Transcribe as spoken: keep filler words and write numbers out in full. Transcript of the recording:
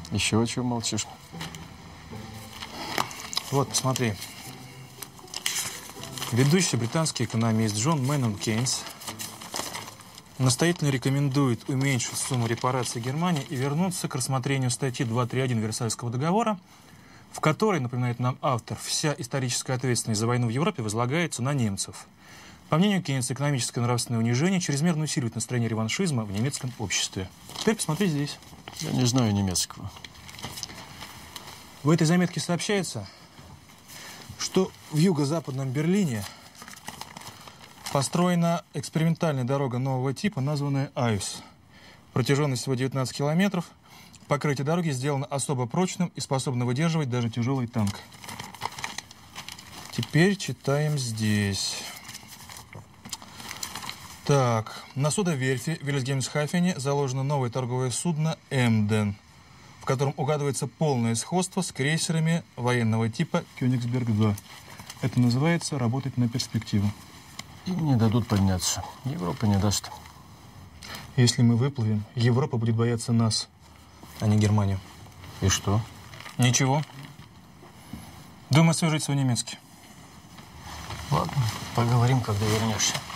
Еще чего молчишь? Вот, посмотри. Ведущий британский экономист Джон Мэннон Кейнс настоятельно рекомендует уменьшить сумму репараций Германии и вернуться к рассмотрению статьи двести тридцать один Версальского договора, в которой, напоминает нам автор, вся историческая ответственность за войну в Европе возлагается на немцев. По мнению Кейнса, экономическое и нравственное унижение чрезмерно усиливает настроение реваншизма в немецком обществе. Теперь посмотри здесь. Я не знаю немецкого. В этой заметке сообщается, что в юго-западном Берлине построена экспериментальная дорога нового типа, названная АЮС. Протяженность всего девятнадцать километров. Покрытие дороги сделано особо прочным и способно выдерживать даже тяжелый танк. Теперь читаем здесь. Так, на судоверфи в Вильгельмсхафене заложено новое торговое судно «Эмден», в котором угадывается полное сходство с крейсерами военного типа «Кёнигсберг-два». Это называется «работать на перспективу». Им не дадут подняться. Европа не даст. Если мы выплывем, Европа будет бояться нас, а не Германию. И что? Ничего. Думаю, освежить свой немецкий. Ладно, поговорим, когда вернешься.